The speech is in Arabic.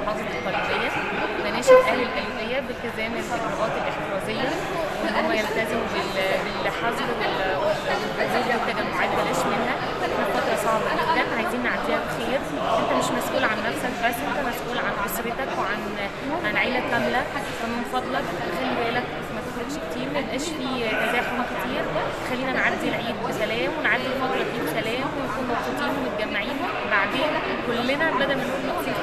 محافظة القليوبية. بناشد أهل القليوبية بالتزام الإجراءات الاحترازية، وإن هم يلتزموا بالحظر والخروج والتجمعات بلاش منها. احنا في فترة صعبة جدا عايزين نعديها بخير. أنت مش مسؤول عن نفسك بس، أنت مسؤول عن أسرتك وعن عيلة كاملة. فمن فضلك خلي بالك ما تخرجش كتير، ما يبقاش في تزاحم كتير. خلينا نعدي العيد بسلام ونعدي الفترة دي بسلام ونكون مبسوطين ومتجمعين. بعدين كلنا بدل ما نقول